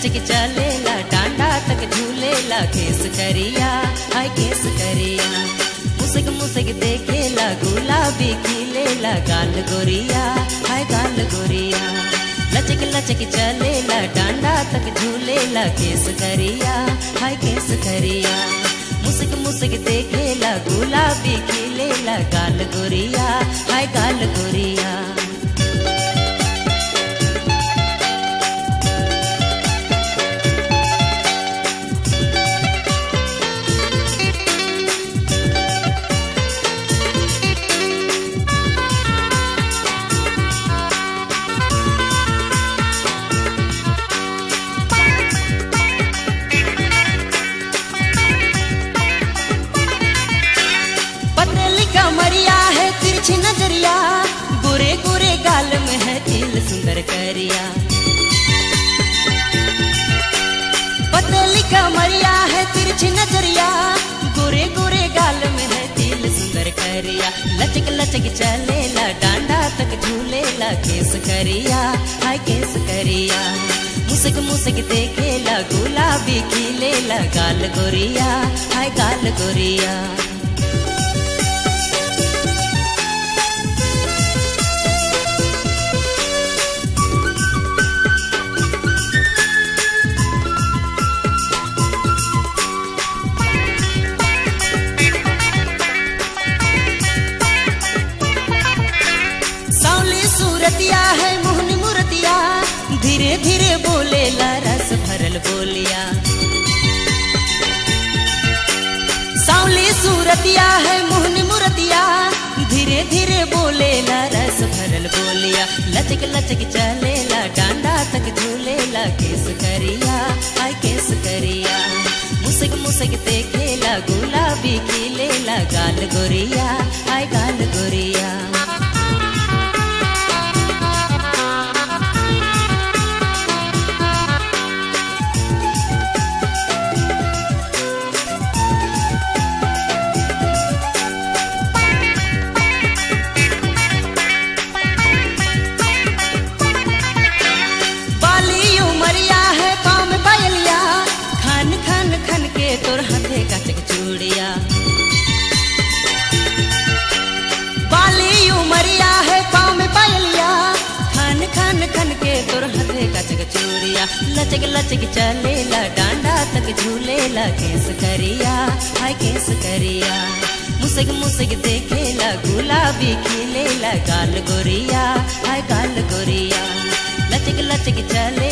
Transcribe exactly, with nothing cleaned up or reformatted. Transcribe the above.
लचक चलेला डांडा तक झूलेला केस करिया हाय केस करिया मुसक मुसक देखेला गुलाबी खिलेला गाल गोरिया हाय गाल गोरिया लचक लचक चलेला डांडा तक झूलेला केस करिया हाय केस करिया मुसक मुसक देखेला गुलाबी खिलेला गाल गोरिया हाय गाल गोरिया मरिया है तिरछी नजरिया गोरे गोरे गाल में है तिल सुंदर करिया पतली कमरिया है तिरछी नजरिया गोरे गोरे गाल में है तिल सुंदर करिया लचक लचक चलेला डांडा तक झूलेला केस करिया हाय केस करिया मुसक मुसक देखेला गुलाबी खिलेला गाल गोरिया हाय गाल गोरिया सूरतिया है मोहनी मूर्तिया धीरे धीरे बोलेला रस भरल बोलिया सांवली सूरतिया है मोहनी मूर्तिया धीरे धीरे बोलेला रस भरल बोलिया लचक लचक चलेला डांडा तक झूलेला केस करिया हाय केस करिया मुसक मुसक देखेला गुलाबी खिलेला गाल गोरिया हाय गाल गोरिया तोर हाथे काचक चूड़िया बाली उमरिया है पाँव में पायलिया खान खान खन के तोर हाथे काचक चूड़िया लचक लचक चलेला डांडा तक झूलेला केस करिया हाय केस करिया मुसक मुसक देखेला गुलाबी खिलेला गाल गोरिया हाय गाल गोरिया लचक लचक चले